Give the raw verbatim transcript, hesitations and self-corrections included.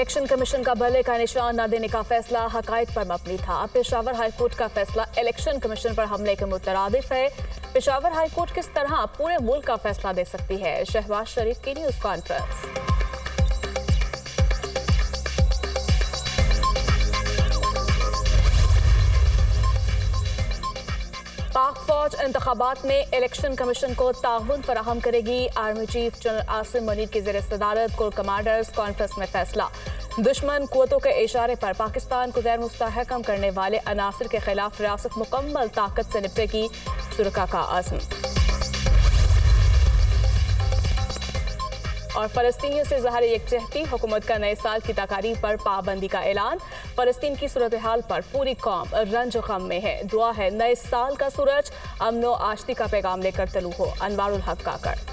Election commission का बल्ले का निशान न देने का फैसला हकायक पर मबनी था। पेशावर हाईकोर्ट का फैसला इलेक्शन कमीशन पर हमले के मुतरादिफ है। पेशावर हाईकोर्ट किस तरह पूरे मुल्क का फैसला दे सकती है? शहबाज शरीफ की न्यूज कॉन्फ्रेंस। पाक फौज इंतखाबात में इलेक्शन कमीशन को ताउन फराहम करेगी। Army chief general Asim Munir की ज़ेर सदारत कोर कमांडर्स कॉन्फ्रेंस में फैसला। दुश्मन कुव्वतों के इशारे पर पाकिस्तान को गैर मुस्तहकम करने वाले अनासर के खिलाफ रियासत मुकम्मल ताकत से निपटेगी। शुरका का आज़म। और फलस्तीनियों से ज़ाहिर यकजहती, हुकूमत का नए साल की तकारीब पर पाबंदी का ऐलान। फलस्तीन की सूरत हाल पर पूरी कौम रंज गम में है। दुआ है नए साल का सूरज अमनो आश्ती का पैगाम लेकर तलू हो। अनवारुल हक काकर।